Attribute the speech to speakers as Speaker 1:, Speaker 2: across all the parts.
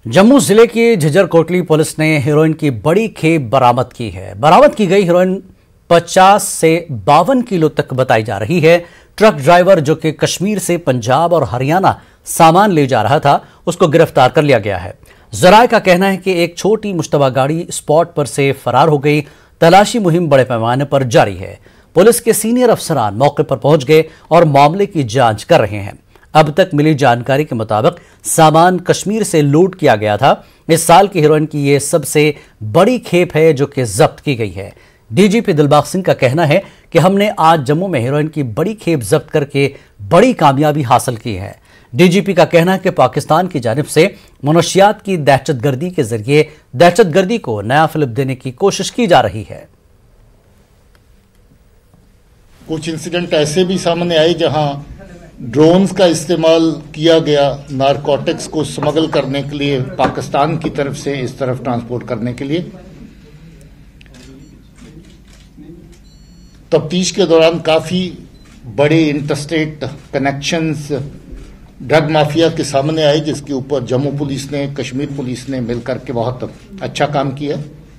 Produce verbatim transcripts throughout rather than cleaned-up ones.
Speaker 1: जम्मू जिले की झज्जर कोटली पुलिस ने हेरोइन की बड़ी खेप बरामद की है। बरामद की गई हेरोइन पचास से बावन किलो तक बताई जा रही है। ट्रक ड्राइवर जो कि कश्मीर से पंजाब और हरियाणा सामान ले जा रहा था, उसको गिरफ्तार कर लिया गया है। जराये का कहना है कि एक छोटी मुश्तबा गाड़ी स्पॉट पर से फरार हो गई। तलाशी मुहिम बड़े पैमाने पर जारी है। पुलिस के सीनियर अफसरान मौके पर पहुंच गए और मामले की जांच कर रहे हैं। अब तक मिली जानकारी के मुताबिक सामान कश्मीर से लूट किया गया था। इस साल की हेरोइन की यह सबसे बड़ी खेप है जो कि जब्त की गई है। डीजीपी दिलबाग सिंह का कहना है कि हमने आज जम्मू में हेरोइन की बड़ी खेप जब्त करके बड़ी कामयाबी हासिल की है। डीजीपी का कहना है कि पाकिस्तान की जानिब से मनशियात की दहशतगर्दी के जरिए दहशतगर्दी को नया फिलिप देने की कोशिश की जा रही है।
Speaker 2: कुछ इंसिडेंट ऐसे भी सामने आए जहां ड्रोन्स का इस्तेमाल किया गया नारकोटिक्स को स्मगल करने के लिए, पाकिस्तान की तरफ से इस तरफ ट्रांसपोर्ट करने के लिए। तफ्तीश के दौरान काफी बड़े इंटरस्टेट कनेक्शंस ड्रग माफिया के सामने आए, जिसके ऊपर जम्मू पुलिस ने, कश्मीर पुलिस ने मिलकर के बहुत अच्छा काम किया।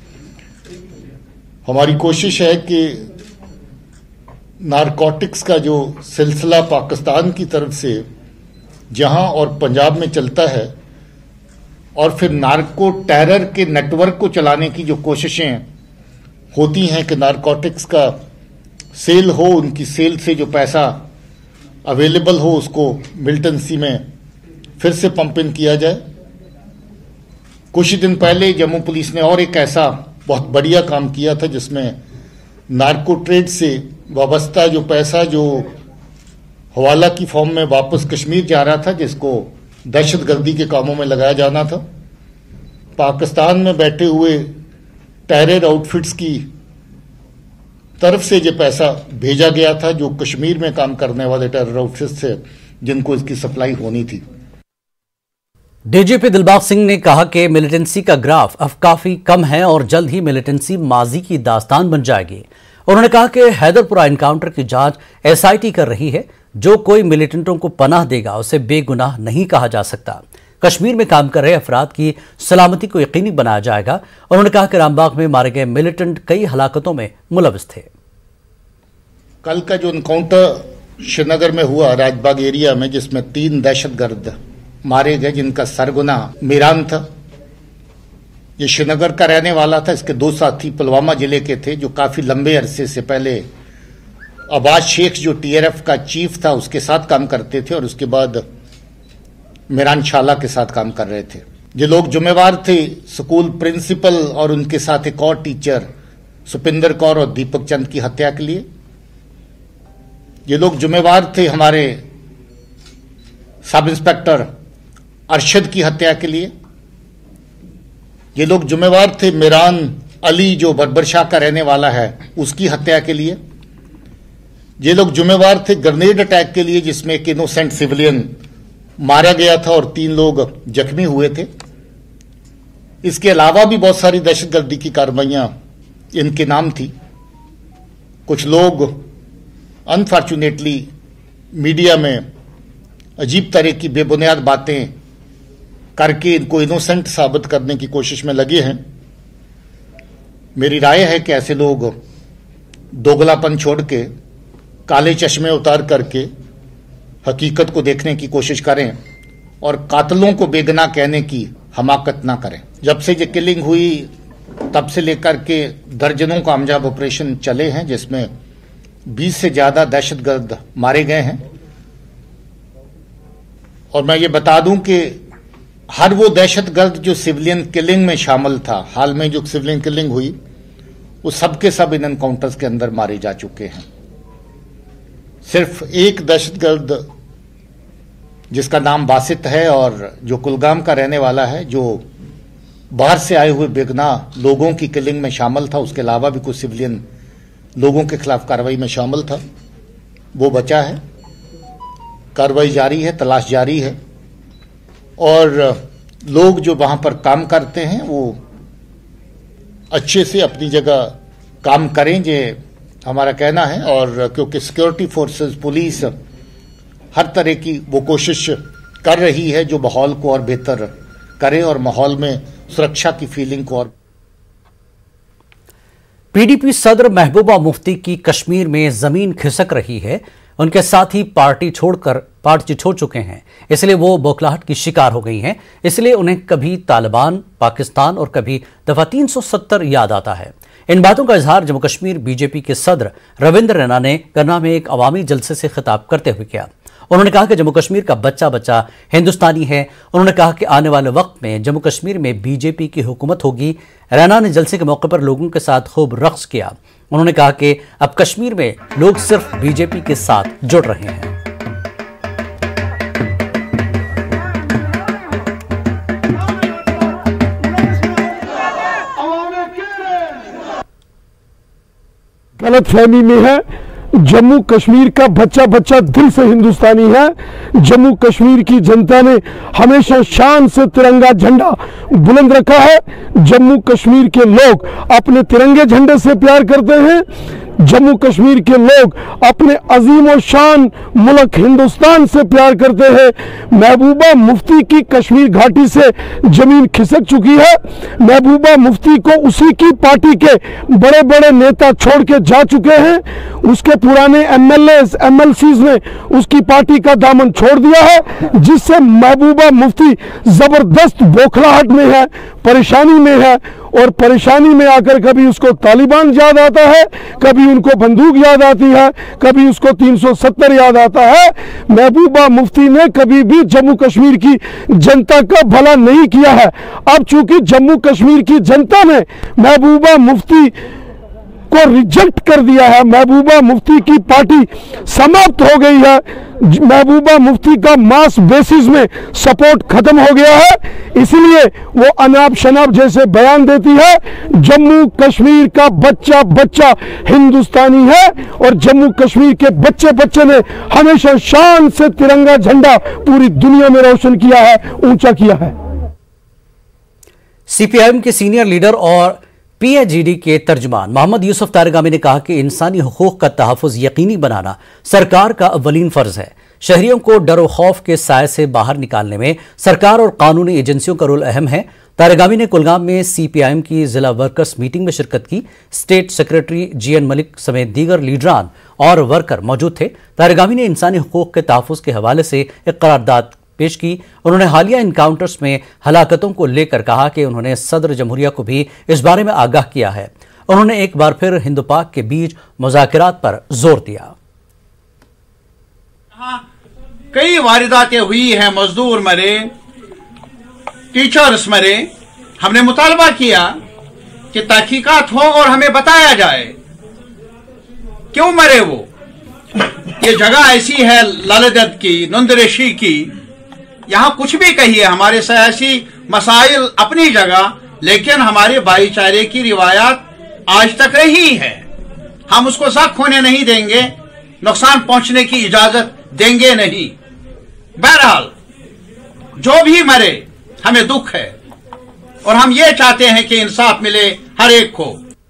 Speaker 2: हमारी कोशिश है कि नारकोटिक्स का जो सिलसिला पाकिस्तान की तरफ से जहां और पंजाब में चलता है, और फिर नार्को टेरर के नेटवर्क को चलाने की जो कोशिशें होती हैं कि नारकोटिक्स का सेल हो, उनकी सेल से जो पैसा अवेलेबल हो उसको मिलिटेंसी में फिर से पंप इन किया जाए। कुछ ही दिन पहले जम्मू पुलिस ने और एक ऐसा बहुत बढ़िया काम किया था जिसमें नार्को ट्रेड से वाबस्ता जो पैसा जो हवाला की फॉर्म में वापस कश्मीर जा रहा था, जिसको दहशतगर्दी के कामों में लगाया जाना था, पाकिस्तान में बैठे हुए टेरर आउटफिट्स की तरफ से जो पैसा भेजा गया था, जो कश्मीर में काम करने वाले टेरर आउटफिट्स थे जिनको इसकी सप्लाई होनी थी।
Speaker 1: डीजीपी दिलबाग सिंह ने कहा कि मिलिटेंसी का ग्राफ अब काफी कम है और जल्द ही मिलिटेंसी माजी की दास्तान बन जाएगी। उन्होंने कहा कि हैदरपुरा एनकाउंटर की जांच एसआईटी कर रही है। जो कोई मिलिटेंटों को पनाह देगा उसे बेगुनाह नहीं कहा जा सकता। कश्मीर में काम कर रहे अफराद की सलामती को यकीनी बनाया जाएगा। उन्होंने कहा कि रामबाग में मारे गए मिलिटेंट कई हलाकतों में मुलविस थे।
Speaker 2: कल का जो एनकाउंटर श्रीनगर में हुआ राजबाग एरिया में, जिसमें तीन दहशतगर्द मारे गए, जिनका सरगना मीरान था, ये श्रीनगर का रहने वाला था। इसके दो साथी पुलवामा जिले के थे जो काफी लंबे अरसे से पहले अब्बास शेख जो टीआरएफ का चीफ था उसके साथ काम करते थे, और उसके बाद मीरान शाला के साथ काम कर रहे थे। ये लोग जिम्मेवार थे स्कूल प्रिंसिपल और उनके साथ एक और टीचर सुपिंदर कौर और दीपक चंद की हत्या के लिए। ये लोग जिम्मेवार थे हमारे सब इंस्पेक्टर अरशद की हत्या के लिए। ये लोग जिम्मेवार थे मीरान अली जो बरबरशाह का रहने वाला है उसकी हत्या के लिए। ये लोग जिम्मेवार थे ग्रेनेड अटैक के लिए जिसमें एक इनोसेंट सिविलियन मारा गया था और तीन लोग जख्मी हुए थे। इसके अलावा भी बहुत सारी दहशतगर्दी की कार्रवाइयां इनके नाम थी। कुछ लोग अनफॉर्चुनेटली मीडिया में अजीब तरह की बेबुनियाद बातें करके इनको इनोसेंट साबित करने की कोशिश में लगे हैं। मेरी राय है कि ऐसे लोग दोगलापन छोड़ के, काले चश्मे उतार करके हकीकत को देखने की कोशिश करें और कातलों को बेगुनाह कहने की हमाकत ना करें। जब से ये किलिंग हुई तब से लेकर के दर्जनों कामयाब ऑपरेशन चले हैं, जिसमें बीस से ज्यादा दहशतगर्द मारे गए हैं। और मैं ये बता दूं कि हर वो दहशतगर्द जो सिविलियन किलिंग में शामिल था, हाल में जो सिविलियन किलिंग हुई, वो सब के सब इन एनकाउंटर्स के अंदर मारे जा चुके हैं। सिर्फ एक दहशतगर्द जिसका नाम बासित है और जो कुलगाम का रहने वाला है, जो बाहर से आए हुए बेगुनाह लोगों की किलिंग में शामिल था, उसके अलावा भी कुछ सिविलियन लोगों के खिलाफ कार्रवाई में शामिल था, वो बचा है। कार्रवाई जारी है, तलाश जारी है, और लोग जो वहां पर काम करते हैं वो अच्छे से अपनी जगह काम करें, ये हमारा कहना है। और क्योंकि सिक्योरिटी फोर्सेस, पुलिस हर तरह की वो कोशिश कर रही है जो माहौल को और बेहतर करें और माहौल में सुरक्षा की फीलिंग को और।
Speaker 1: पीडीपी सदर महबूबा मुफ्ती की कश्मीर में जमीन खिसक रही है। उनके साथ ही पार्टी छोड़कर पार्टी छोड़ चुके हैं, इसलिए वो बौखलाहट की शिकार हो गई हैं। इसलिए उन्हें कभी तालिबान, पाकिस्तान और कभी दफा तीन सौ सत्तर याद आता है। इन बातों का इजहार जम्मू कश्मीर बीजेपी के सदर रविंद्र रैना ने गन्ना में एक अवामी जलसे से खिताब करते हुए किया। उन्होंने कहा कि जम्मू कश्मीर का बच्चा बच्चा हिंदुस्तानी है। उन्होंने कहा कि आने वाले वक्त में जम्मू कश्मीर में बीजेपी की हुकूमत होगी। रैना ने जलसे के मौके पर लोगों के साथ खूब रक्स किया। उन्होंने कहा कि अब कश्मीर में लोग सिर्फ बीजेपी के साथ जुड़ रहे हैं।
Speaker 3: गलतफहमी में है। जम्मू कश्मीर का बच्चा बच्चा दिल से हिंदुस्तानी है। जम्मू कश्मीर की जनता ने हमेशा शान से तिरंगा झंडा बुलंद रखा है। जम्मू कश्मीर के लोग अपने तिरंगे झंडे से प्यार करते हैं। जम्मू कश्मीर के लोग अपने अजीम और शान मुल्क हिंदुस्तान से प्यार करते हैं। महबूबा मुफ्ती की कश्मीर घाटी से जमीन खिसक चुकी है। महबूबा मुफ्ती को उसी की पार्टी के बड़े बड़े नेता छोड़ के जा चुके हैं। उसके पुराने एमएलए एमएलसीज ने उसकी पार्टी का दामन छोड़ दिया है, जिससे महबूबा मुफ्ती जबरदस्त बौखलाहट में है, परेशानी में है। और परेशानी में आकर कभी उसको तालिबान याद आता है, कभी उनको बंदूक याद आती है, कभी उसको तीन सौ सत्तर याद आता है। महबूबा मुफ्ती ने कभी भी जम्मू कश्मीर की जनता का भला नहीं किया है। अब चूंकि जम्मू कश्मीर की जनता ने महबूबा मुफ्ती को रिजेक्ट कर दिया है, महबूबा मुफ्ती की पार्टी समाप्त हो गई है, महबूबा मुफ्ती का मास बेसिस में सपोर्ट खत्म हो गया है, इसलिए वो अनाप शनाप जैसे बयान देती है। जम्मू कश्मीर का बच्चा बच्चा हिंदुस्तानी है और जम्मू कश्मीर के बच्चे बच्चे ने हमेशा शान से तिरंगा झंडा पूरी दुनिया में रोशन किया है, ऊंचा किया है।
Speaker 1: सीपीआईएम के सीनियर लीडर और पीएचडी के तर्जमान मोहम्मद यूसुफ तारगामी ने कहा कि इंसानी हुकूक का तहफ़्फ़ुज़ यकीनी बनाना सरकार का अव्वलीन फर्ज है। शहरियों को डर और खौफ के साए से बाहर निकालने में सरकार और कानूनी एजेंसियों का रोल अहम है। तारगामी ने कुलगाम में सीपीआईएम की जिला वर्कर्स मीटिंग में शिरकत की। स्टेट सेक्रेटरी जीएन मलिक समेत दीगर लीडरान और वर्कर मौजूद थे। तारगामी ने इंसानी हुकूक के तहफ़्फ़ुज़ के हवाले से एक करारदाद पेश की। उन्होंने हालिया इनकाउंटर्स में हलाकतों को लेकर कहा कि उन्होंने सदर जमहूरिया को भी इस बारे में आगाह किया है। उन्होंने एक बार फिर हिंदू पाक के बीच मुज़ाकरात पर जोर दिया।
Speaker 4: कई वारदातें हुई हैं, मजदूर मरे, टीचर्स मरे। हमने मुतालबा किया कि तहकीकात हो और हमें बताया जाए क्यों मरे वो। ये जगह ऐसी है लालदत की, नंदरेशी की, यहां कुछ भी कहिए, हमारे सियासी मसाइल अपनी जगह, लेकिन हमारे भाईचारे की रिवायात आज तक रही है। हम उसको ज़ख्म होने नहीं देंगे, नुकसान पहुंचने की इजाजत देंगे नहीं। बहरहाल जो भी मरे हमें दुख है और हम ये चाहते हैं कि इंसाफ मिले हर एक को।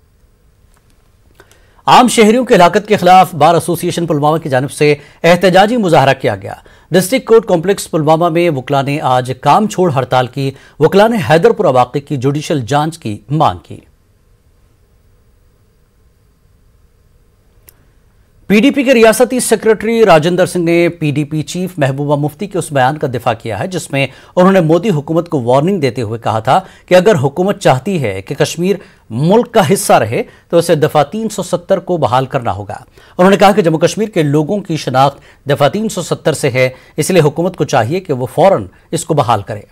Speaker 1: आम शहरियों के हलाकत के खिलाफ बार एसोसिएशन पुलवामा की जानिब से एहतजाजी मुजाहरा किया गया। डिस्ट्रिक्ट कोर्ट कॉम्प्लेक्स पुलवामा में वकला ने आज काम छोड़ हड़ताल की। वकला ने हैदरपुरा वाक़े की जुडिशल जांच की मांग की। पीडीपी के रियासती सेक्रेटरी राजेंद्र सिंह ने पीडीपी चीफ महबूबा मुफ्ती के उस बयान का दिफा किया है जिसमें उन्होंने मोदी हुकूमत को वार्निंग देते हुए कहा था कि अगर हुकूमत चाहती है कि कश्मीर मुल्क का हिस्सा रहे तो उसे दफा तीन सौ सत्तर को बहाल करना होगा। उन्होंने कहा कि जम्मू कश्मीर के लोगों की शनाख्त दफा तीन सौ सत्तर से है, इसलिए हुकूमत को चाहिए कि वो फौरन इसको बहाल करे।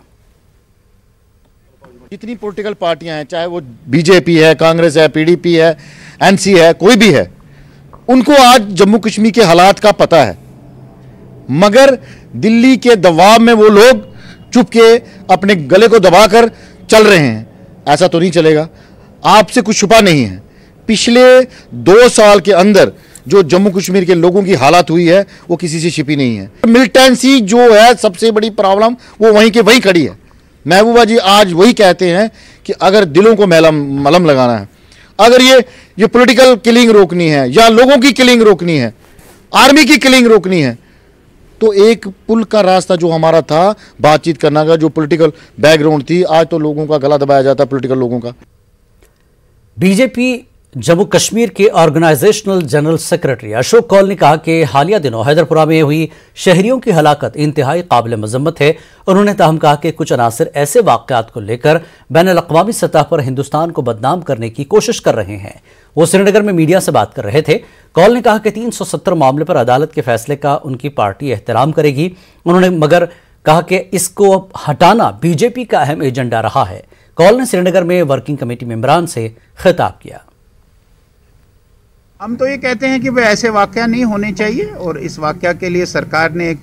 Speaker 5: जितनी पॉलिटिकल पार्टियां हैं, चाहे वो बीजेपी है, कांग्रेस है, पीडीपी है, एनसी है, कोई भी है, उनको आज जम्मू कश्मीर के हालात का पता है, मगर दिल्ली के दबाव में वो लोग चुप के अपने गले को दबाकर चल रहे हैं। ऐसा तो नहीं चलेगा। आपसे कुछ छुपा नहीं है। पिछले दो साल के अंदर जो जम्मू कश्मीर के लोगों की हालत हुई है वो किसी से छिपी नहीं है। मिलिटेंसी जो है सबसे बड़ी प्रॉब्लम, वो वहीं के वहीं खड़ी है। महबूबा जी आज वही कहते हैं कि अगर दिलों को मलम मलम लगाना है, अगर ये ये पॉलिटिकल किलिंग रोकनी है या लोगों की किलिंग रोकनी है, आर्मी की किलिंग रोकनी है, तो एक पुल का रास्ता जो हमारा था बातचीत करना का, जो पॉलिटिकल बैकग्राउंड थी, आज तो लोगों का गला दबाया जाता है पॉलिटिकल लोगों का।
Speaker 1: बीजेपी जम्मू कश्मीर के organisational general secretary Ashok Kaul ने कहा कि हालिया दिनों हैदरपुरा में हुई शहरियों की हलाकत इंतहाई काबिल मजम्मत है। उन्होंने ताहम कहा कि कुछ अनासर ऐसे वाकयात को लेकर बैन अल-अक़वामी सतह पर हिंदुस्तान को बदनाम करने की कोशिश कर रहे हैं। वो श्रीनगर में मीडिया से बात कर रहे थे। कौल ने कहा कि तीन सौ सत्तर मामले पर अदालत के फैसले का उनकी पार्टी एहतराम करेगी। उन्होंने मगर कहा कि इसको हटाना बीजेपी का अहम एजेंडा रहा है। कौल ने श्रीनगर में वर्किंग कमेटी मेंबरान से खिताब किया।
Speaker 6: हम तो ये कहते हैं कि वे ऐसे वाकया नहीं होने चाहिए और इस वाकया के लिए सरकार ने एक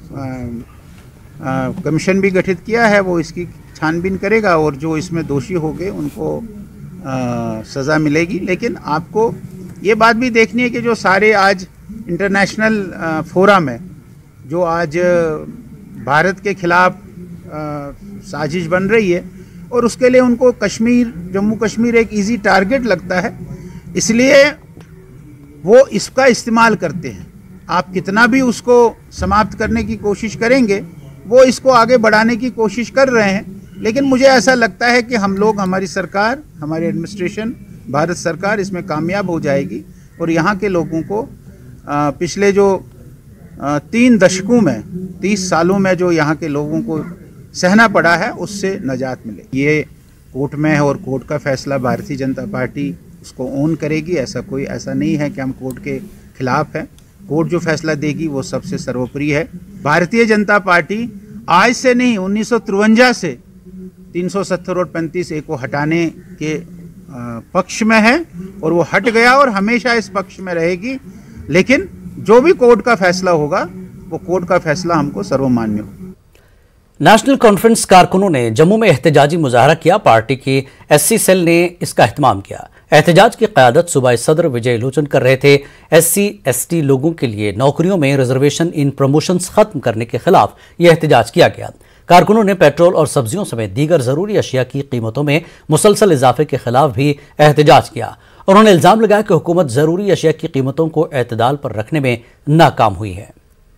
Speaker 6: कमीशन भी गठित किया है, वो इसकी छानबीन करेगा और जो इसमें दोषी होंगे उनको आ, सज़ा मिलेगी। लेकिन आपको ये बात भी देखनी है कि जो सारे आज इंटरनेशनल फोरम है जो आज भारत के खिलाफ साजिश बन रही है और उसके लिए उनको कश्मीर जम्मू कश्मीर एक इजी टारगेट लगता है, इसलिए वो इसका इस्तेमाल करते हैं। आप कितना भी उसको समाप्त करने की कोशिश करेंगे, वो इसको आगे बढ़ाने की कोशिश कर रहे हैं। लेकिन मुझे ऐसा लगता है कि हम लोग, हमारी सरकार, हमारी एडमिनिस्ट्रेशन, भारत सरकार इसमें कामयाब हो जाएगी और यहाँ के लोगों को आ, पिछले जो आ, तीन दशकों में, तीस सालों में जो यहाँ के लोगों को सहना पड़ा है उससे निजात मिले। ये कोर्ट में है और कोर्ट का फैसला भारतीय जनता पार्टी उसको ओन करेगी। ऐसा कोई ऐसा नहीं है कि हम कोर्ट के खिलाफ हैं। कोर्ट जो फैसला देगी वो सबसे सर्वोपरि है। भारतीय जनता पार्टी आज से नहीं, उन्नीस सौ तिरवंजा से तीन सौ सत्तर और पैंतीस ए को हटाने के पक्ष में है और वो हट गया और हमेशा इस पक्ष में रहेगी। लेकिन जो भी कोर्ट का फैसला होगा वो कोर्ट का फैसला हमको सर्वमान्य होगा।
Speaker 1: नेशनल कॉन्फ्रेंस कारकुनों ने जम्मू में एहतजाजी मुजाहरा किया। पार्टी की एससी सेल ने इसका एहतमाम किया। एहतजाज की क़यादत सूबाई सदर विजय लोचन कर रहे थे। एससी एसटी लोगों के लिए नौकरियों में रिजर्वेशन इन प्रमोशंस खत्म करने के खिलाफ यह एहतजाज किया गया। कारकुनों ने पेट्रोल और सब्जियों समेत दीगर जरूरी अशिया की कीमतों में मुसलसल इजाफे के खिलाफ भी एहतजाज किया। उन्होंने इल्जाम लगाया कि हुकूमत जरूरी अशिया की कीमतों को एतदाल पर रखने में नाकाम हुई है।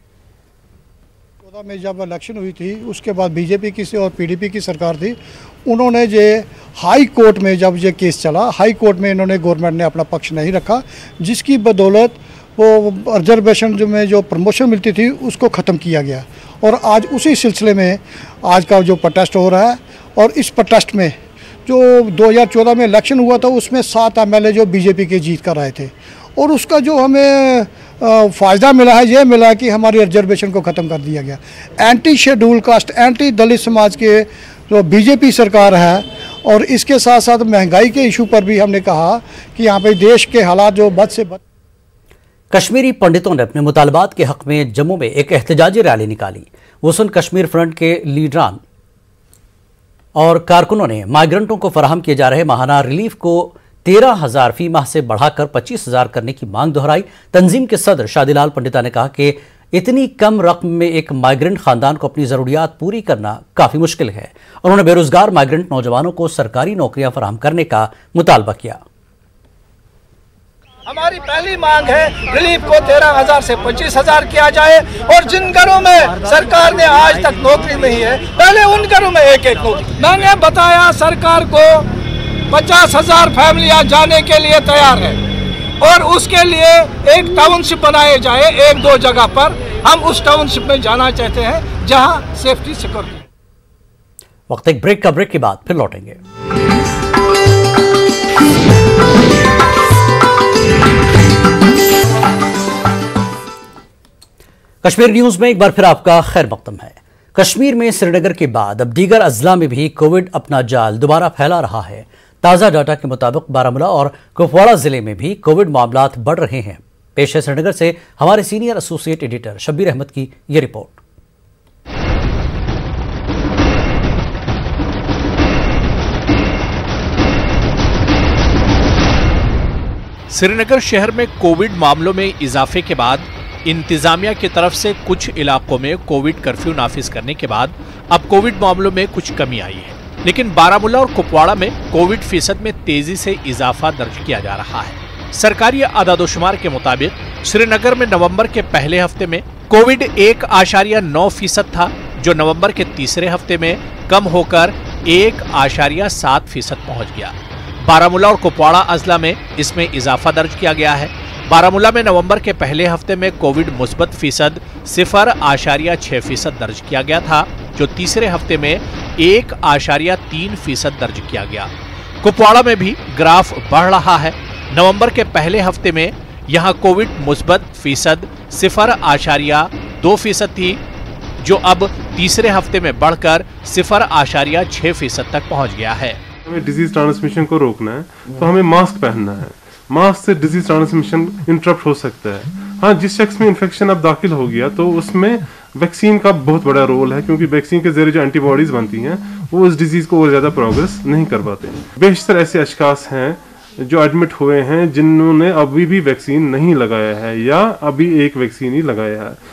Speaker 7: में जब इलेक्शन हुई थी उसके बाद बीजेपी की से और पीडीपी की सरकार थी, उन्होंने जो हाई कोर्ट में जब ये केस चला, हाई कोर्ट में इन्होंने गवर्नमेंट ने अपना पक्ष नहीं रखा, जिसकी बदौलत वो रिजर्वेशन जो में जो प्रमोशन मिलती थी उसको ख़त्म किया गया। और आज उसी सिलसिले में आज का जो प्रोटेस्ट हो रहा है और इस प्रोटेस्ट में जो दो हज़ार चौदह में इलेक्शन हुआ था उसमें सात एम एल ए जो बीजेपी के जीत कर आए थे और उसका जो हमें फ़ायदा मिला है ये मिला है कि हमारी रिजर्वेशन को ख़त्म कर दिया गया। Anti schedule caste, anti Dalit समाज के जो बीजेपी सरकार है और इसके साथ साथ महंगाई के इशू पर भी हमने कहा कि यहाँ पे देश के हालात जो बद से बद।
Speaker 1: कश्मीरी पंडितों ने अपने मुतालबात के हक में जम्मू में एक एहतजाजी रैली निकाली। वसुन कश्मीर फ्रंट के लीडरान और कारकुनों ने माइग्रेंटों को फराहम किए जा रहे माहाना रिलीफ को तेरह हजार फी माह से बढ़ाकर पच्चीस हजार करने की मांग दोहराई। तंजीम के सदर शादीलाल पंडिता ने कहा कि इतनी कम रकम में एक माइग्रेंट खानदान को अपनी जरूरियात पूरी करना काफी मुश्किल है। उन्होंने बेरोजगार माइग्रेंट नौजवानों को सरकारी नौकरियां फराहम करने का मुतालबा किया।
Speaker 8: हमारी पहली मांग है रिलीफ को तेरह हजार से पच्चीस हजार किया जाए और जिन घरों में सरकार ने आज तक नौकरी नहीं है पहले उन घरों में एक एक नौकरी। मैंने बताया सरकार को पचास हजार फैमिलियां जाने के लिए तैयार है और उसके लिए एक टाउनशिप बनाए जाए एक दो जगह पर। हम उस टाउनशिप में जाना चाहते हैं जहां सेफ्टी सिक्योरिटी।
Speaker 1: वक्त एक ब्रेक का, ब्रेक के बाद फिर लौटेंगे। कश्मीर न्यूज में एक बार फिर आपका खैर मकदम है। कश्मीर में श्रीनगर के बाद अब दीगर अजला में भी कोविड अपना जाल दोबारा फैला रहा है। ताज़ा डाटा के मुताबिक बारामूला और कुपवाड़ा जिले में भी कोविड मामलात बढ़ रहे हैं। पेश है श्रीनगर से हमारे senior associate editor Shabbir Ahmed की ये रिपोर्ट।
Speaker 9: श्रीनगर शहर में कोविड मामलों में इजाफे के बाद इंतजामिया की तरफ से कुछ इलाकों में कोविड कर्फ्यू नाफिज करने के बाद अब कोविड मामलों में कुछ कमी आई है, लेकिन बारामूला और कुपवाड़ा में कोविड फीसद में तेजी से इजाफा दर्ज किया जा रहा है। सरकारी आदादोशुमार के मुताबिक श्रीनगर में नवंबर के पहले हफ्ते में कोविड एक आशारिया नौ फीसद था, जो नवंबर के तीसरे हफ्ते में कम होकर एक आशारिया सात फीसद पहुँच गया। बारामूला और कुपवाड़ा अजला में इसमें इजाफा दर्ज किया गया है। बारामूला में नवंबर के पहले हफ्ते में कोविड मुस्बत फीसद सिफर आशारिया छह फीसद दर्ज किया गया था, जो तीसरे हफ्ते में एक आशारिया तीन फीसद दर्ज किया गया। कुपवाड़ा में भी ग्राफ बढ़ रहा है। नवंबर के पहले हफ्ते में यहाँ कोविड मुस्बत फीसद सिफर आशारिया दो फीसद थी, जो अब तीसरे हफ्ते में बढ़कर सिफर आशारिया छह फीसद तक पहुँच गया है।
Speaker 10: हमें डिजीज ट्रांसमिशन को रोकना है तो हमें मास्क पहनना है। मास्क से डिजीज ट्रांसमिशन इंटरप्ट हो सकता है। हाँ, जिस शख्स में इन्फेक्शन अब दाखिल हो गया तो उसमें वैक्सीन का बहुत बड़ा रोल है, क्योंकि वैक्सीन के जरिए जो एंटीबॉडीज बनती हैं वो उस डिजीज को और ज़्यादा प्रोग्रेस नहीं कर पाते। बेशतर ऐसे अशखास हैं जो एडमिट हुए हैं जिन्होंने अभी भी वैक्सीन नहीं लगाया है या अभी एक वैक्सीन ही लगाया है।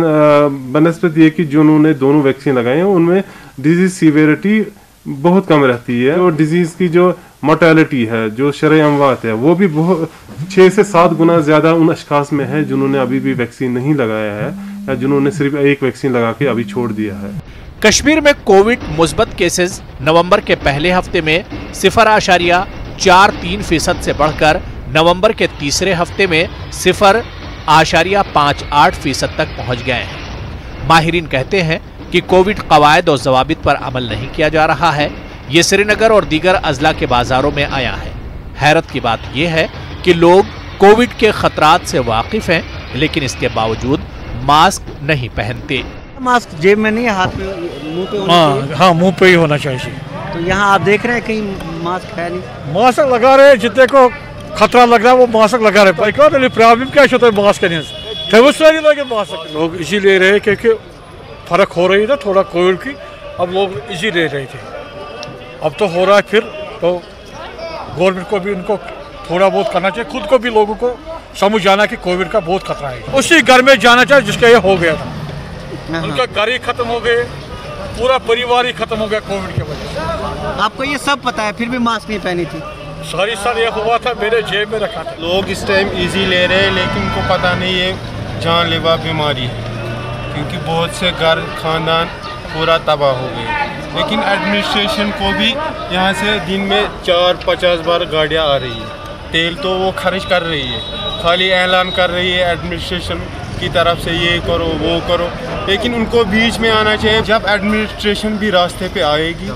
Speaker 10: बनस्पत ये कि जिन्होंने दोनों वैक्सीन लगाए हैं उनमें डिजीज सीवियरिटी बहुत कम रहती है और डिजीज की जो मोर्टेलिटी है, जो शरह अमवात है, वो भी बहुत छः से सात गुना ज़्यादा उन अशखास में है जिन्होंने अभी भी वैक्सीन नहीं लगाया है या जिन्होंने सिर्फ एक वैक्सीन लगा के अभी छोड़ दिया है।
Speaker 9: कश्मीर में कोविड मुस्बत केसेस नवंबर के पहले हफ्ते में सिफर आशारिया चार तीन फीसद से बढ़कर नवंबर के तीसरे हफ्ते में सिफर आशारिया पाँच आठ फीसद तक पहुँच गए हैं। माहिरीन कहते हैं कि कोविड कवायद और जवाबित पर अमल नहीं किया जा रहा है। ये श्रीनगर और दीगर अजला के बाजारों में आया है। हैरत की बात यह है कि लोग कोविड के खतरात से वाकिफ हैं, लेकिन इसके बावजूद मास्क नहीं पहनते।
Speaker 11: मास्क जेब में नहीं, हाथ में, मुंह पे होना
Speaker 3: हाँ
Speaker 11: चाहिए।
Speaker 3: हाँ मुंह पे ही होना चाहिए।
Speaker 11: तो यहाँ आप देख रहे हैं कहीं मास्क है नहीं।
Speaker 3: मास्क लगा रहे हैं, जितने को खतरा लग रहा है वो मास्क लगा रहे हैं। प्रॉब्लम क्या होता है मास्क करने से? लगे मास्क लोग इसी ले रहे हैं क्योंकि फर्क हो रही था थोड़ा कोविड की, अब लोग इसी ले रहे थे। अब तो हो रहा है फिर, तो गवर्नमेंट को भी उनको थोड़ा बहुत करना चाहिए, खुद को भी लोगों को समझ जाना कि कोविड का बहुत खतरा है। उसी घर में जाना चाहिए जिसका ये हो गया था। उनका घर ही खत्म हो गए, पूरा परिवार ही खत्म हो गया कोविड की वजह से।
Speaker 11: आपको ये सब पता है फिर भी मास्क नहीं पहनी थी?
Speaker 3: सारी साल ये हुआ था, मेरे जेब में रखा था।
Speaker 12: लोग इस टाइम इजी ले रहे हैं, लेकिन उनको पता नहीं ये जानलेवा बीमारी है, क्योंकि बहुत से घर खानदान पूरा तबाह हो गए। लेकिन एडमिनिस्ट्रेशन को भी यहाँ से दिन में चार पचास बार गाड़ियाँ आ रही है, तेल तो वो खर्च कर रही है, खाली ऐलान कर रही है एडमिनिस्ट्रेशन की तरफ से ये करो वो करो, लेकिन उनको बीच में आना चाहिए। जब एडमिनिस्ट्रेशन भी रास्ते पे आएगी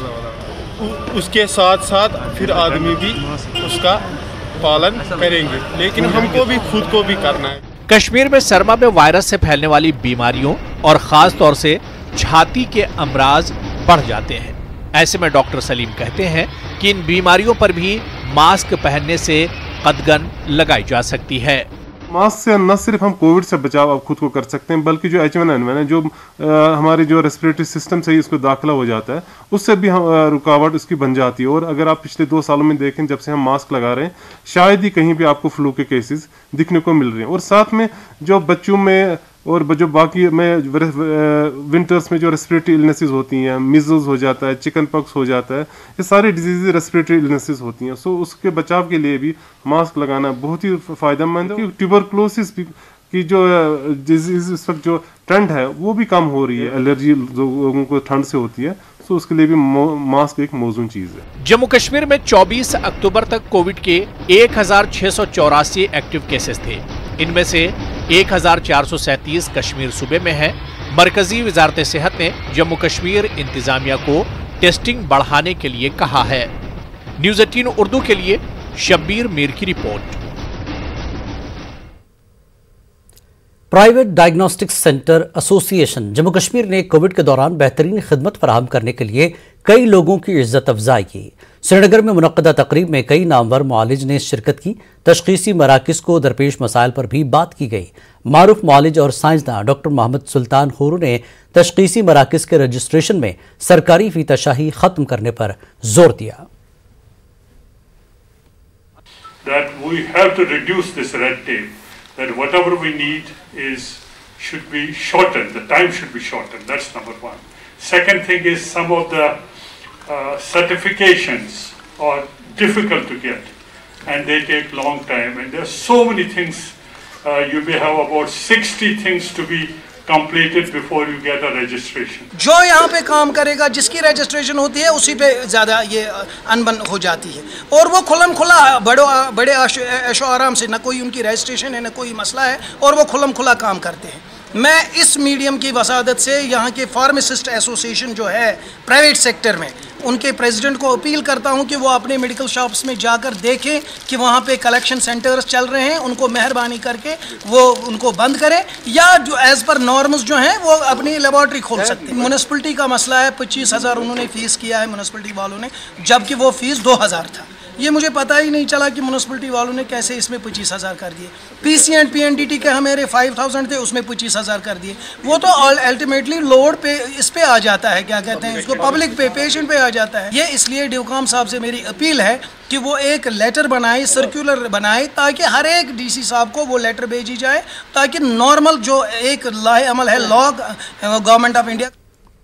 Speaker 12: उसके साथ साथ फिर आदमी भी उसका पालन करेंगे, लेकिन हमको भी खुद को भी करना है।
Speaker 9: कश्मीर में सरमा में वायरस से फैलने वाली बीमारियों और खास तौर से छाती के अमराज बढ़ जाते हैं। ऐसे में डॉक्टर सलीम कहते हैं कि इन बीमारियों पर भी मास्क पहनने से कदगन लगाई जा सकती है।
Speaker 10: मास्क से न सिर्फ हम कोविड से बचाव अब खुद को कर सकते हैं, बल्कि जो एच वन एन वन है, जो आ, हमारी जो रेस्पिरेटरी सिस्टम से ही उसको दाखिला हो जाता है, उससे भी हम रुकावट उसकी बन जाती है। और अगर आप पिछले दो सालों में देखें, जब से हम मास्क लगा रहे हैं, शायद ही कहीं भी आपको फ्लू के केसेस दिखने को मिल रहे हैं। और साथ में जो बच्चों में और जो बाकी में विंटर्स में जो रेस्पिरेटरी इलनेसेस होती हैं, मिजल्स हो जाता है, चिकन पॉक्स हो जाता है, ये सारी डिजीज रेस्पिरेटरी इलनेसेस होती हैं। सो उसके बचाव के लिए भी मास्क लगाना बहुत ही फ़ायदेमंद है। ट्यूबरकुलोसिस की जो डिजीज इस वक्त जो ट्रेंड है वो भी कम हो रही है, एलर्जी लोगों को ठंड से होती है, तो उसके लिए भी मास्क एक मौजूद चीज़ है।
Speaker 9: जम्मू कश्मीर में चौबीस अक्टूबर तक कोविड के एक हजार छह सौ चौरासी एक्टिव केसेस थे। इनमें से एक हजार चार सौ सैंतीस कश्मीर सूबे में है। मरकजी वजारत सेहत ने जम्मू कश्मीर इंतजामिया को टेस्टिंग बढ़ाने के लिए कहा है। न्यूज एटीन उर्दू के लिए शब्बीर मीर की report.
Speaker 1: Private diagnostics centre association Jammu Kashmir ने कोविड के दौरान बेहतरीन खिदमत फराहम करने के लिए कई लोगों की इज्जत अफजाई की। श्रीनगर में मुनक्कदा तकरीब में कई नामवर मुआलिज ने शिरकत की। तशखीसी मराकिज को दरपेश मसाइल पर भी बात की गई। मारूफ मुआलिज और साइंसदान डॉक्टर मोहम्मद सुल्तान खोरू ने तशखीसी मराकिज के रजिस्ट्रेशन में सरकारी फीताशाही खत्म करने पर जोर दिया।
Speaker 13: That we have to reduce this red tape, that whatever we need is should be shortened, the time should be shortened. That's number one. Second thing is some of the uh, certifications are difficult to get and they take long time, and there are so many things uh, you may have about sixty things to be completed before you get a registration.
Speaker 8: जो यहाँ पे काम करेगा, जिसकी registration होती है, उसी पे ज़्यादा ये अनबन हो जाती है और वो खुलम खुला बड़ो बड़े ऐशो आराम से, ना कोई उनकी रजिस्ट्रेशन है ना कोई मसला है, और वो खुलम खुला काम करते हैं। मैं इस मीडियम की वसादत से यहाँ के फार्मासिस्ट एसोसिएशन जो है प्राइवेट सेक्टर में, उनके प्रेसिडेंट को अपील करता हूँ कि वो अपने मेडिकल शॉप्स में जाकर देखें कि वहाँ पे कलेक्शन सेंटर्स चल रहे हैं, उनको मेहरबानी करके वो उनको बंद करें, या जो एज़ पर नॉर्म्स जो हैं वो अपनी लेबॉर्ट्री खोल सकते हैं। म्यूनिसिपलिटी का मसला है, पच्चीस हज़ार उन्होंने फ़ीस किया है म्यूनिसिपलिटी वालों ने, जबकि वो फ़ीस दो हज़ार था। ये मुझे पता ही नहीं चला कि म्यूनिसिपलिटी वालों ने कैसे इसमें पच्चीस हज़ार कर दिए। P C and P N D T के हमारे फाइव थाउजेंड थे, उसमें पच्चीस हज़ार कर दिए। वो तो अल्टीमेटली लोड पे इस पे आ जाता है, क्या कहते हैं उसको, पब्लिक पे, पेशेंट पे आ जाता है। ये इसलिए ड्यूकॉम साहब से मेरी अपील है कि वो एक लेटर बनाए, सर्कुलर बनाए, ताकि हर एक डी सी साहब को वो लेटर भेजी जाए, ताकि नॉर्मल जो एक लाहे अमल है लॉ गवर्नमेंट ऑफ इंडिया।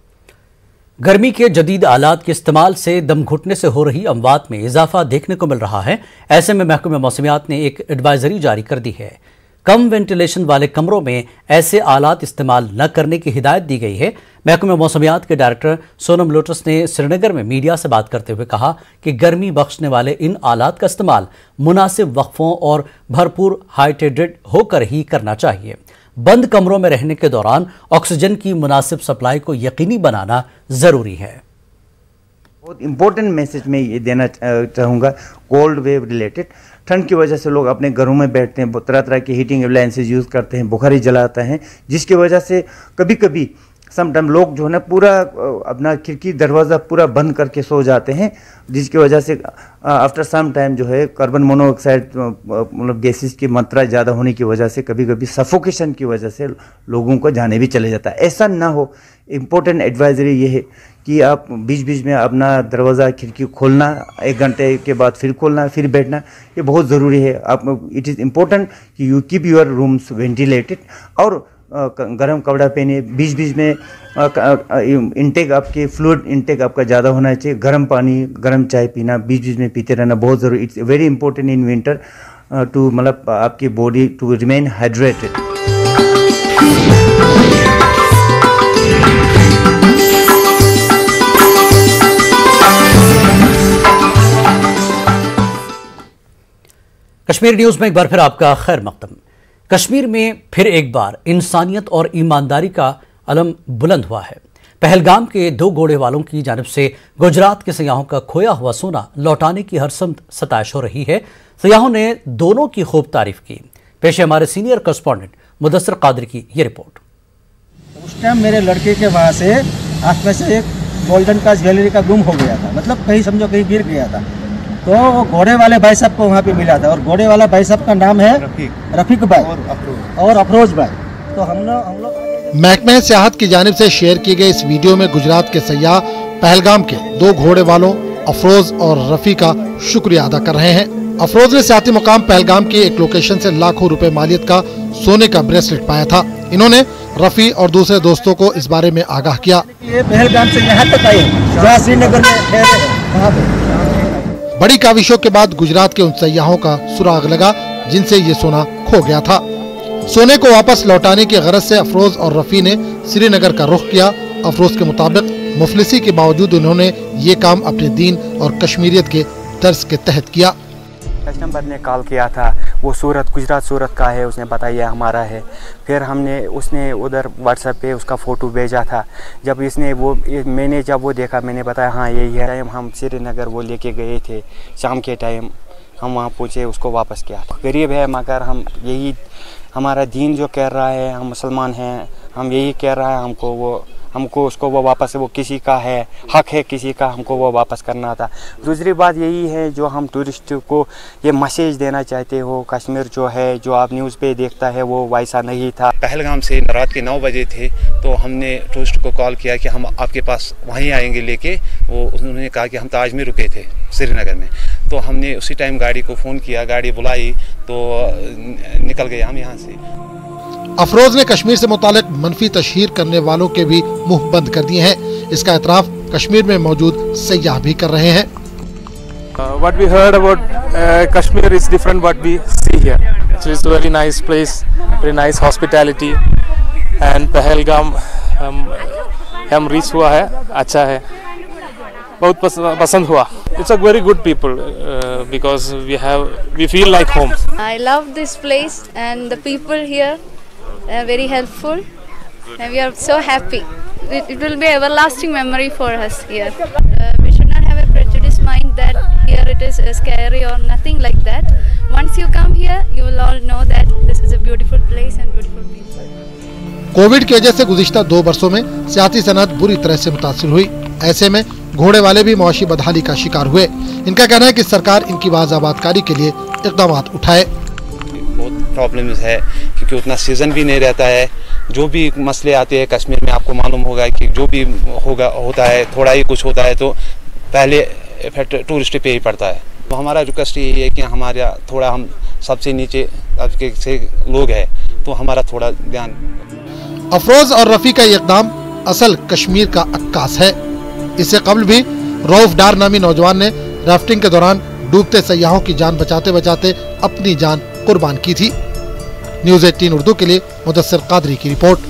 Speaker 1: गर्मी के जदीद आलात के इस्तेमाल से दम घुटने से हो रही अमवात में इजाफा देखने को मिल रहा है। ऐसे में महकमे मौसमियात ने एक एडवाइजरी जारी कर दी है। कम वेंटिलेशन वाले कमरों में ऐसे आलात इस्तेमाल न करने की हिदायत दी गई है। महकमे मौसमियात के डायरेक्टर सोनम लोटस ने श्रीनगर में मीडिया से बात करते हुए कहा कि गर्मी बख्शने वाले इन आलात का इस्तेमाल मुनासिब वक्फों और भरपूर हाइड्रेटेड होकर ही करना चाहिए। बंद कमरों में रहने के दौरान ऑक्सीजन की मुनासिब सप्लाई को यकीनी बनाना जरूरी है।
Speaker 14: बहुत इंपॉर्टेंट मैसेज मैं ये देना चाहूँगा कोल्ड वेव रिलेटेड। ठंड की वजह से लोग अपने घरों में बैठते हैं, तरह तरह के हीटिंग अप्लायंसेज यूज़ करते हैं, बुखारी जलाते हैं, जिसकी वजह से कभी कभी समटाइम लोग जो है ना पूरा अपना खिड़की दरवाज़ा पूरा बंद करके सो जाते हैं, जिसकी वजह से आफ्टर सम टाइम जो है कार्बन मोनोऑक्साइड मतलब गैसेस की मात्रा ज़्यादा होने की वजह से कभी कभी सफोकेशन की वजह से लोगों को जाने भी चले जाता है। ऐसा ना हो, इम्पोर्टेंट एडवाइजरी ये है कि आप बीच बीच में अपना दरवाज़ा खिड़की खोलना, एक घंटे के बाद फिर खोलना, फिर बैठना, ये बहुत ज़रूरी है। आप इट इज़ इम्पोर्टेंट कि you keep your rooms ventilated और गर्म कपड़ा पहने। बीच बीच में इंटेक आपके फ्लूइड इंटेक आपका ज़्यादा होना चाहिए। गर्म पानी, गर्म चाय पीना बीच बीच में पीते रहना बहुत ज़रूरी। It's very important in winter to मतलब आपकी body to remain hydrated.
Speaker 1: Kashmir news में एक बार फिर आपका खैर मकदम। कश्मीर में फिर एक बार इंसानियत और ईमानदारी का अलम बुलंद हुआ है। पहलगाम के दो घोड़े वालों की जानिब से गुजरात के सयाहों का खोया हुआ सोना लौटाने की हर समत सताइश हो रही है। सयाहों ने दोनों की खूब तारीफ की। पेश है हमारे सीनियर करस्पॉन्डेंट मुदस्सिर कादरी की ये रिपोर्ट।
Speaker 15: उस टाइम मेरे लड़के के वहाँ से हाथ में से एक गोल्डन का ज्वेलरी का गुम हो गया था, मतलब कहीं समझो कहीं गिर गया था, तो वो घोड़े वाले भाई साहब को वहाँ पे मिला था और घोड़े वाला भाई साहब का नाम है रफीक भाई और अफरोज भाई। तो हम लोग हम लोग
Speaker 16: महकमे सियाहत की जानिब से शेयर किए गए इस वीडियो में गुजरात के सयाह पहलगाम के दो घोड़े वालों अफरोज और रफी का शुक्रिया अदा कर रहे हैं। अफरोज ने सियाहती मुकाम पहलगाम की एक लोकेशन से लाखों रुपए मालियत का सोने का ब्रेसलेट पाया था। इन्होंने रफी और दूसरे दोस्तों को इस बारे में आगाह किया।
Speaker 15: ये पहलगाम से यहाँ तक आए जहाँ श्रीनगर में वहाँ पे
Speaker 16: बड़ी काविशों के बाद गुजरात के उन सयाहों का सुराग लगा जिनसे ये सोना खो गया था। सोने को वापस लौटाने की गरज से अफरोज और रफी ने श्रीनगर का रुख किया। अफरोज के मुताबिक मुफलिसी के बावजूद उन्होंने ये काम अपने दीन और कश्मीरियत के दर्ज के तहत किया।
Speaker 17: कस्टमर ने कॉल किया था, वो सूरत गुजरात सूरत का है, उसने बताया हमारा है। फिर हमने उसने उधर व्हाट्सएप पे उसका फ़ोटो भेजा था। जब इसने वो मैंने जब वो देखा मैंने बताया हाँ यही है। टाइम हम श्रीनगर वो लेके गए थे, शाम के टाइम हम वहाँ पूछे, उसको वापस किया। गरीब है मगर हम यही हमारा दीन जो कह रहा है, हम मुसलमान हैं, हम यही कह रहा है हमको वो हमको उसको वो वापस वो किसी का है हक है किसी का, हमको वो वापस करना था। दूसरी बात यही है जो हम टूरिस्ट को ये मैसेज देना चाहते हो, कश्मीर जो है जो आप न्यूज़ पे देखता है वो वैसा नहीं था।
Speaker 18: पहलगाम से रात के नौ बजे थे तो हमने टूरिस्ट को कॉल किया कि हम आपके पास वहीं आएंगे लेके। वो उन्होंने कहा कि हम ताज में रुके थे श्रीनगर में, तो हमने उसी टाइम गाड़ी को फ़ोन किया, गाड़ी बुलाई तो निकल गए हम यहाँ से।
Speaker 16: अफरोज ने कश्मीर से मुतालिक मनफी तशहीर करने वालों के भी मुंह बंद कर दिए हैं। इसका एतराफ़ कश्मीर में मौजूद सयाह भी कर रहे हैं।
Speaker 19: What we heard about uh, Kashmir is different what we see here. So it's a very nice place, very nice hospitality, and Pahalgam हम हम रीच हुआ है, अच्छा है, बहुत पसंद हुआ. It's a very good people uh, because we have we feel like home.
Speaker 20: I love this place and the people here are very helpful and we are so happy. It, it will be an everlasting memory for us here. Uh, we should not have a prejudiced mind that here it is uh, scary or nothing like that. Once you come here, you will all know that this is a beautiful place and beautiful people.
Speaker 16: Covid की वजह से गुज़िश्ता दो वर्षों में सियासी सनअत बुरी तरह से मुतासिर हुई. ऐसे में घोड़े वाले भी मौशी बदहाली का शिकार हुए. इनका कहना है कि सरकार इनकी बाज़ाबातकारी के लिए इक़दाम उठाए.
Speaker 18: बहुत प्रॉब्लम्स है क्योंकि उतना सीजन भी नहीं रहता है. जो भी मसले आते हैं कश्मीर में आपको मालूम होगा कि जो भी होगा होता है, थोड़ा ही कुछ होता है तो पहले इफेक्ट टूरिस्ट पे ही पड़ता है. तो हमारा रिक्वेस्ट ये है कि हमारा थोड़ा हम सबसे नीचे तबके से लोग हैं तो हमारा थोड़ा ध्यान.
Speaker 16: अफरोज और रफ़ी का ये इक़दाम असल कश्मीर का अक्कास है. इससे कबल भी रऊफ डार नामी नौजवान ने राफ्टिंग के दौरान डूबते सयाहों की जान बचाते बचाते अपनी जान कुर्बान की थी. न्यूज़ अठारह उर्दू के लिए मुदस्सिर कादरी की रिपोर्ट.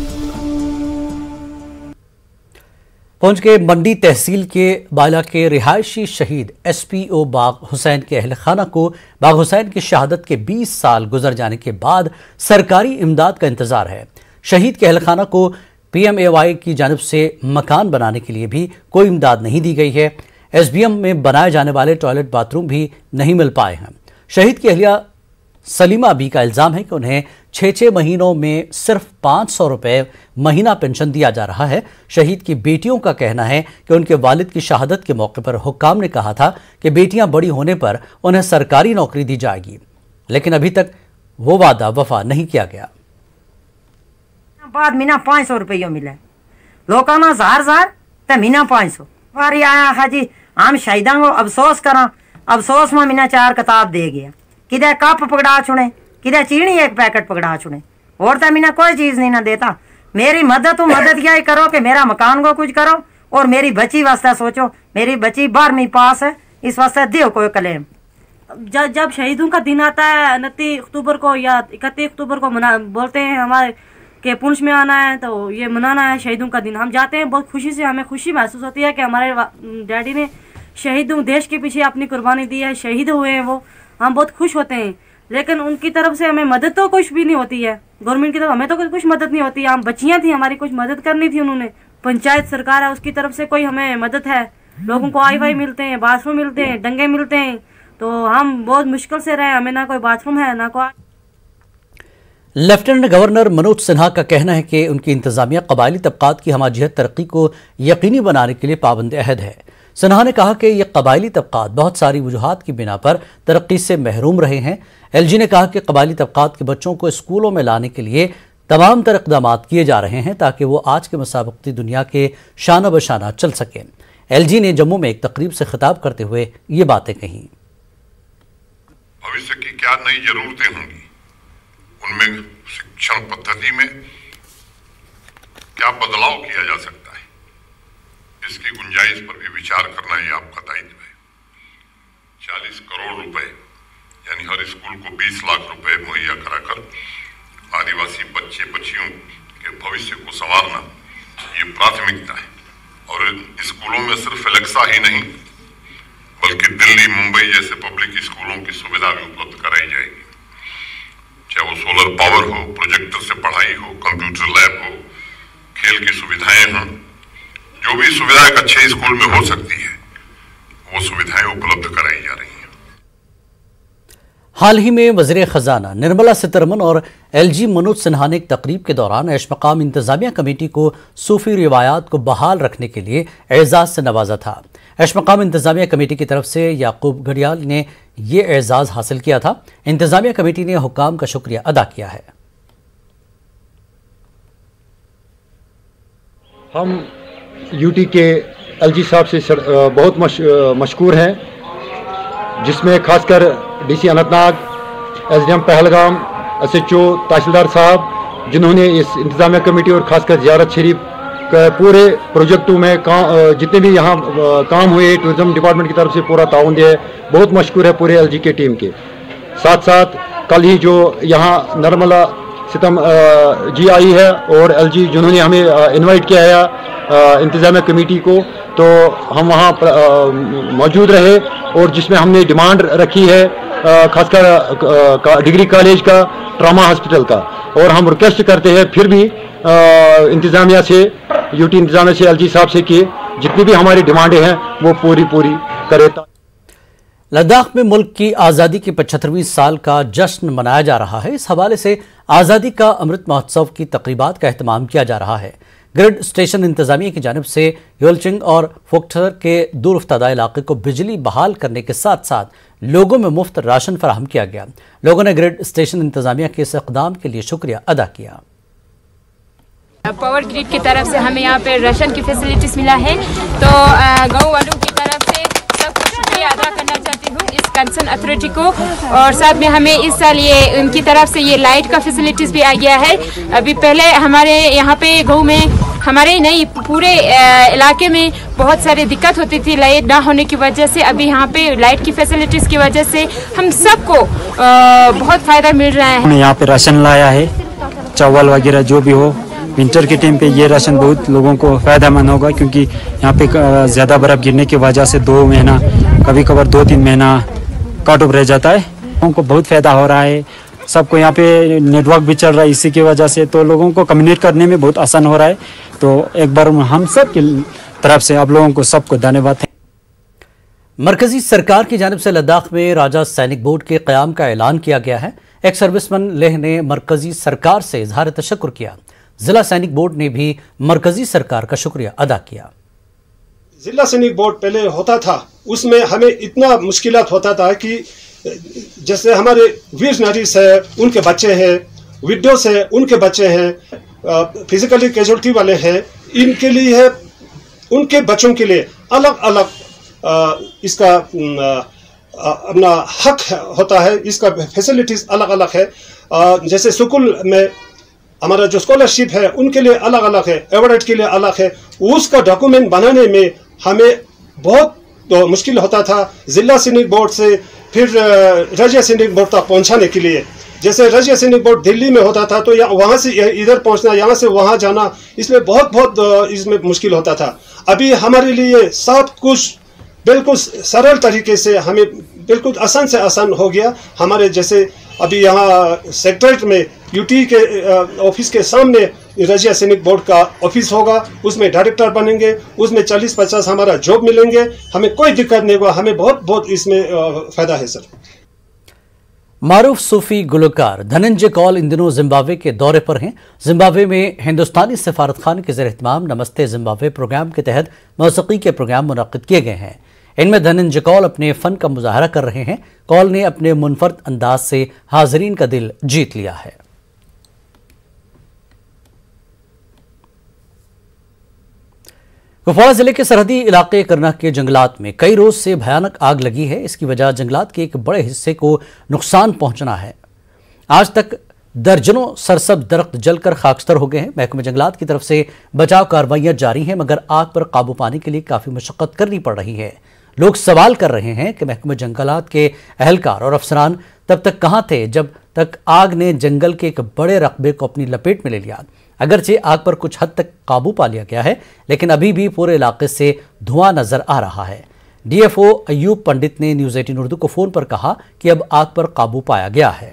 Speaker 1: पहुंच के मंडी तहसील के बाला के रिहायशी शहीद एसपीओ बाग हुसैन के अहल खाना को बाग हुसैन की शहादत के बीस साल गुजर जाने के बाद सरकारी इमदाद का इंतजार है. शहीद के अहल खाना को पीएमएवाई की जानिब से मकान बनाने के लिए भी कोई इमदाद नहीं दी गई है. एसबीएम में बनाए जाने वाले टॉयलेट बाथरूम भी नहीं मिल पाए हैं. शहीद की अहलिया सलीमा बी का इल्ज़ाम है कि उन्हें छः छः महीनों में सिर्फ पाँच सौ रुपये महीना पेंशन दिया जा रहा है. शहीद की बेटियों का कहना है कि उनके वालिद की शहादत के मौके पर हुक्काम ने कहा था कि बेटियां बड़ी होने पर उन्हें सरकारी नौकरी दी जाएगी, लेकिन अभी तक वो वादा वफा नहीं किया गया.
Speaker 21: बाद मीना पाँच सौ रुपये मिले लोकाना हजार हजार तो मीना पाँच सौ वारी आया हाजी हम शहीदा को अफसोस करा. अफसोस में मीना चार किताब दे गया, किधर कप पकड़ा छुने, किधर चीनी एक पैकेट पकड़ा छुने, और तो मीना कोई चीज़ नहीं ना देता. मेरी मदद तो मदद क्या ही करो कि मेरा मकान को कुछ करो और मेरी बच्ची वास्ते सोचो. मेरी बच्ची बारहवीं पास है, इस वास्ते दियो कोई क्लेम.
Speaker 22: जब जब शहीदों का दिन आता है उनतीस अक्टूबर को या इकतीस अक्टूबर को मना बोलते हैं हमारे के पुंछ में आना है तो ये मनाना है शहीदों का दिन. हम जाते हैं बहुत खुशी से, हमें खुशी महसूस होती है कि हमारे डैडी ने शहीदों देश के पीछे अपनी कुर्बानी दी है, शहीद हुए हैं वो. हम बहुत खुश होते हैं, लेकिन उनकी तरफ से हमें मदद तो कुछ भी नहीं होती है. गवर्नमेंट की तरफ हमें तो कुछ मदद नहीं होती है. हम बच्चियाँ थी, हमारी कुछ मदद करनी थी उन्होंने. पंचायत सरकार है उसकी तरफ से कोई हमें मदद है. लोगों को आई वाई मिलते हैं, बाथरूम मिलते हैं, डंगे मिलते हैं, तो हम बहुत मुश्किल से रहे. हमें ना कोई बाथरूम है ना कोई.
Speaker 1: लेफ्टिनेंट गवर्नर मनोज सिन्हा का कहना है कि उनकी इंतजामिया कबायली तबकात की हमाजियत तरक्की को यकीनी बनाने के लिए पाबंद अहद है. सिन्हा ने कहा कि ये कबायली तबकात बहुत सारी वजूहात की बिना पर तरक्की से महरूम रहे हैं. एलजी ने कहा कि कबायली तबकात के बच्चों को स्कूलों में लाने के लिए तमाम तर इक़दाम किए जा रहे हैं ताकि वो आज के मुसाबकती दुनिया के शाना बशाना चल सकें. एलजी ने जम्मू में एक तकरीब से खिताब करते हुए ये बातें कहीं.
Speaker 23: भविष्य की क्या नई जरूरतें होंगी, उनमें शिक्षण पद्धति में क्या बदलाव किया जा सकता है, इसकी गुंजाइश पर भी विचार करना ही आपका दायित्व है. चालीस करोड़ रुपए यानी हर स्कूल को बीस लाख रुपए मुहैया कराकर आदिवासी बच्चे बच्चियों के भविष्य को संवारना ये प्राथमिकता है. और स्कूलों में सिर्फ एलेक्सा ही नहीं बल्कि दिल्ली मुंबई जैसे पब्लिक स्कूलों की सुविधा भी उपलब्ध कराई जाएगी. चाहे वो सोलर पावर हो, प्रोजेक्टर से पढ़ाई हो, कंप्यूटर लैब हो, खेल की सुविधाएं हों, जो भी सुविधा एक अच्छे स्कूल में हो सकती है वो सुविधाएं उपलब्ध कराई जा रही हैं.
Speaker 1: हाल ही में वज़ीर ख़जाना निर्मला सीतारमन और एलजी मनोज सिन्हा ने एक तकरीब के दौरान ऐश मकाम इंतजामिया कमेटी को सूफी रिवायात को बहाल रखने के लिए एजाज़ से नवाजा था. ऐश मकाम इंतजामिया कमेटी की तरफ से याकूब घड़ियाल ने ये एजाज़ हासिल किया था. इंतजामिया कमेटी ने हुक्काम का शुक्रिया अदा किया है.
Speaker 24: हम यूटी के एलजी साहब से बहुत मश, मशकूर हैं, जिसमें खासकर DC Anantnag, SDM Pahalgam, SHO, tehsildar साहब, जिन्होंने इस इंतजामिया कमेटी और खासकर ज़ियारत शरीफ पूरे प्रोजेक्टों में का, जितने भी यहाँ काम हुए टूरिज्म डिपार्टमेंट की तरफ से पूरा ताउन दिया है, बहुत मशकूर है पूरे एलजी के टीम के। साथ साथ कल ही जो यहाँ नर्मला सितम जी आई है और एलजी जिन्होंने हमें इनवाइट किया है इंतजामिया कमेटी को, तो हम वहाँ मौजूद रहे और जिसमें हमने डिमांड रखी है खासकर डिग्री कॉलेज का, ट्रामा हॉस्पिटल का, और हम रिक्वेस्ट करते हैं फिर भी इंतजामिया से, यूटी इंतजामिया से, एलजी साहब से कि जितनी भी हमारी डिमांडें हैं वो पूरी पूरी करे।
Speaker 1: लद्दाख में मुल्क की आज़ादी की पचहत्तरवीं साल का जश्न मनाया जा रहा है। इस हवाले से आज़ादी का अमृत महोत्सव की तकरीबात का एहतमाम किया जा रहा है। ग्रिड स्टेशन इंतजामिया की जानिब से योलचिंग और फोक्टर के दूर उफ्तादा इलाके को बिजली बहाल करने के साथ साथ लोगों में मुफ्त राशन फराहम किया गया। लोगों ने ग्रिड स्टेशन इंतजामिया के इस इक़दाम के लिए शुक्रिया अदा किया।
Speaker 2: पावर ग्रिड की तरफ से हमें यहाँ पे राशन की फैसिलिटीज मिला है, तो गाँव वालों की तरफ से सबको शुक्रिया अदा करना चाहती हूँ इस कंसर्न अथॉरिटी को। और साथ में हमें इस साल ये उनकी तरफ से ये लाइट का फैसिलिटीज भी आ गया है। अभी पहले हमारे यहाँ पे गाँव में, हमारे नहीं पूरे इलाके में बहुत सारी दिक्कत होती थी लाइट ना होने की वजह से। अभी यहाँ पे लाइट की फैसिलिटीज की वजह से हम सबको बहुत फायदा मिल रहा है।
Speaker 4: हमने यहाँ पे राशन लाया है, चावल वगैरह जो भी हो। विंटर के टाइम पे ये राशन बहुत लोगों को फ़ायदेमंद होगा, क्योंकि यहाँ पे ज़्यादा बर्फ़ गिरने की वजह से दो महीना कभी कभार दो तीन महीना कट ऑफ रह जाता है। लोगों को बहुत फ़ायदा हो रहा है, सबको यहाँ पे नेटवर्क भी चल रहा है इसी की वजह से, तो लोगों को कम्युनिकेट करने में बहुत आसान हो रहा है। तो एक बार हम सब की तरफ से आप लोगों को सबको धन्यवाद है।
Speaker 1: मरकजी सरकार की जानिब से लद्दाख में राजा सैनिक बोर्ड के क़याम का ऐलान किया गया है। एक सर्विसमैन लेह ने मरकजी सरकार से इजहार तशक्कुर किया। जिला सैनिक बोर्ड ने भी मरकजी सरकार का शुक्रिया अदा किया।
Speaker 5: जिला सैनिक बोर्ड पहले होता था, उसमें हमें इतना मुश्किलात होता था कि जैसे हमारे वीर नारीस है, उनके बच्चे हैं, विडोस है, उनके बच्चे हैं, फिजिकली कैजुअलिटी वाले हैं, इनके लिए है, उनके बच्चों के लिए अलग अलग इसका अपना हक होता है, इसका फैसिलिटीज अलग अलग है। जैसे स्कूल में हमारा जो स्कॉलरशिप है उनके लिए अलग अलग है, एवरेट के लिए अलग है। उसका डॉक्यूमेंट बनाने में हमें बहुत तो मुश्किल होता था जिला सैनिक बोर्ड से फिर राज्य सैनिक बोर्ड तक पहुंचाने के लिए। जैसे राज्य सैनिक बोर्ड दिल्ली में होता था तो वहाँ से इधर पहुंचना, यहाँ से वहाँ जाना, इसमें बहुत बहुत इसमें मुश्किल होता था। अभी हमारे लिए सब कुछ बिल्कुल सरल तरीके से हमें बिल्कुल आसान से आसान हो गया। हमारे जैसे अभी यहाँ सेक्रेटरीट में यूटी के ऑफिस के सामने राज्य सैनिक बोर्ड का ऑफिस होगा, उसमें डायरेक्टर बनेंगे, उसमें चालीस पचास हमारा जॉब मिलेंगे, हमें कोई दिक्कत नहीं होगा, हमें बहुत बहुत इसमें फायदा है सर।
Speaker 1: मारूफ सूफी गुलकार धनंजय कौल इन दिनों जिम्बाब्वे के दौरे पर हैं। जिम्बाब्वे में हिंदुस्तानी सफारत खान के ज़ेर एहतमाम नमस्ते जिम्बाब्वे प्रोग्राम के तहत मौसीकी के प्रोग्राम मुनक़्क़िद किए गए हैं। इनमें धनंजय कौल अपने फ़न का मुजाहरा कर रहे हैं। कौल ने अपने मुनफरद अंदाज से हाज़रीन का दिल जीत लिया है। कुपवाड़ा जिले के सरहदी इलाके करना के जंगलात में कई रोज से भयानक आग लगी है। इसकी वजह जंगलात के एक बड़े हिस्से को नुकसान पहुंचना है। आज तक दर्जनों सरसब्ज दरख्त जलकर खाकस्तर हो गए हैं। महकमे जंगलात की तरफ से बचाव कार्रवाइयां जारी हैं, मगर आग पर काबू पाने के लिए काफी मशक्कत करनी पड़ रही है। लोग सवाल कर रहे हैं कि महकमे जंगलात के अहलकार और अफसरान तब तक कहां थे जब तक आग ने जंगल के एक बड़े रकबे को अपनी लपेट में ले लिया। अगरचे आग पर कुछ हद तक काबू पा लिया गया है, लेकिन अभी भी पूरे इलाके से धुआं नजर आ रहा है। डीएफओ अयूब पंडित ने न्यूज एटीन उर्दू को फोन पर कहा कि अब आग पर काबू पाया गया है।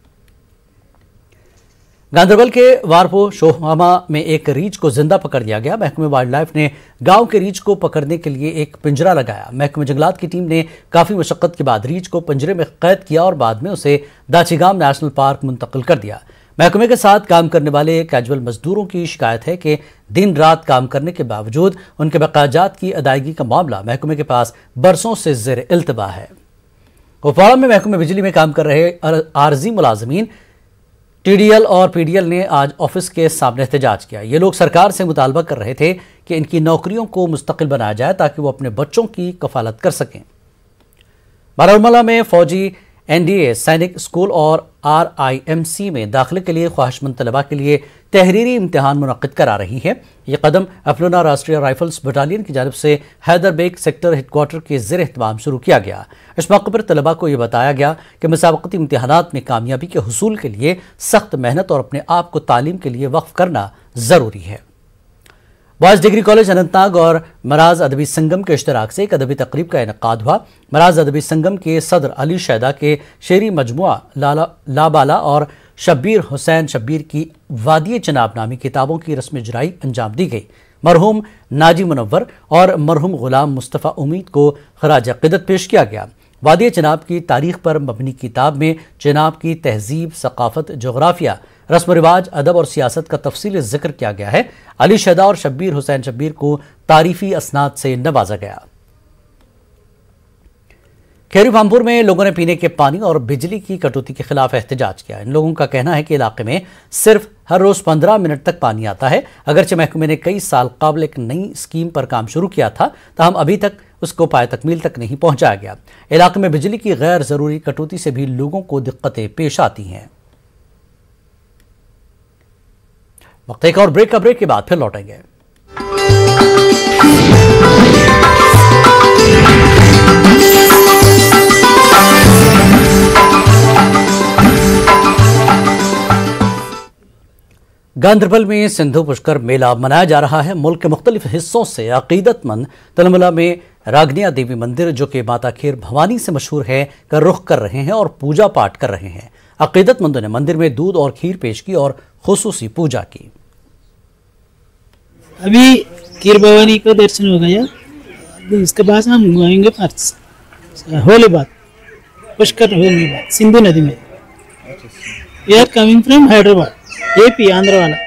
Speaker 1: गांधरबल के वारपो शोहामा में एक रीछ को जिंदा पकड़ लिया गया। महकमे वाइल्ड लाइफ ने गांव के रीछ को पकड़ने के लिए एक पिंजरा लगाया। महकमे जंगलात की टीम ने काफी मशक्कत के बाद रीछ को पिंजरे में कैद किया और बाद में उसे दाचीगाम नेशनल पार्क मुंतकिल कर दिया। महकमे के साथ काम करने वाले कैजुअल मजदूरों की शिकायत है कि दिन रात काम करने के बावजूद उनके बकायाजात की अदायगी का मामला महकमे के पास बरसों से ज़ेर इल्तबा है। कुपवाड़ा में महकमे बिजली में काम कर रहे आरजी मुलाजमीन टीडीएल और पीडीएल ने आज ऑफिस के सामने एहतजाज किया। ये लोग सरकार से मुतालबा कर रहे थे कि इनकी नौकरियों को मुस्तकिल बनाया जाए ताकि वो अपने बच्चों की कफालत कर सकें। बारामूला में फौजी एनडीए सैनिक स्कूल और आरआईएमसी में दाखिले के लिए ख्वाहिशमंद तलबा के लिए तहरीरी इम्तिहान मुनक्किद करा रही है। ये कदम अफलोना राष्ट्रीय राइफल्स बटालियन की जानिब से हैदरबेग सेक्टर हेडक्वार्टर के ज़ेर एहतमाम शुरू किया गया। इस मौके पर तलबा को यह बताया गया कि मुसाबकती इम्तिहानात में कामयाबी के हुसूल के लिए सख्त मेहनत और अपने आप को तालीम के लिए वक्फ करना ज़रूरी है। बॉयज़ डिग्री कॉलेज अनंतनाग और मराज अदबी संगम के इश्तराक से एक अदबी तकरीब का इनकाद हुआ। मराज अदबी संगम के सदर अली शैदा के शेरी मजमुआ लाला लाबाला और शब्बीर हुसैन शब्बीर की वादिय चनाब नामी किताबों की रस्म इजराई अंजाम दी गई। मरहूम नाजी मुनव्वर और मरहूम गुलाम मुस्तफ़ा उम्मीद को खराज अक़ीदत पेश किया गया। वादिय चनाब की तारीख पर मबनी किताब में चनाब की तहजीब, सकाफत, जोग्राफिया, रस्म रिवाज, अदब और सियासत का तफसीली जिक्र किया गया है। अली शैदा और शब्बीर हुसैन शब्बीर को तारीफी असनाद से नवाजा गया। खैरी फामपुर में लोगों ने पीने के पानी और बिजली की कटौती के खिलाफ एहतजाज किया। इन लोगों का कहना है कि इलाके में सिर्फ हर रोज पंद्रह मिनट तक पानी आता है। अगरचे महकमे ने कई साल कबल एक नई स्कीम पर काम शुरू किया था, ताहम अभी तक उसको पाए तकमील तक नहीं पहुंचाया गया। इलाके में बिजली की गैर जरूरी कटौती से भी लोगों को दिक्कतें पेश आती हैं। वक्त एक और ब्रेक का ब्रेक के बाद फिर लौटेंगे। गांधरबल में सिंधु पुष्कर मेला मनाया जा रहा है। मुल्क के मुख्तलिफ हिस्सों से अकीदतमंद तलमुला में रागनिया देवी मंदिर, जो कि माता खेर भवानी से मशहूर है, का रुख कर रहे हैं और पूजा पाठ कर रहे हैं। अकीदतमंदों ने मंदिर में दूध और खीर पेश की और खुसूसी पूजा की।
Speaker 3: अभी खीर भवानी का दर्शन हो गया, उसके बाद हम घूमेंगे होलीबाग, पुष्कर होलीबाग सिंधु नदी में। We are coming from Hyderabad, AP Andhra वाला।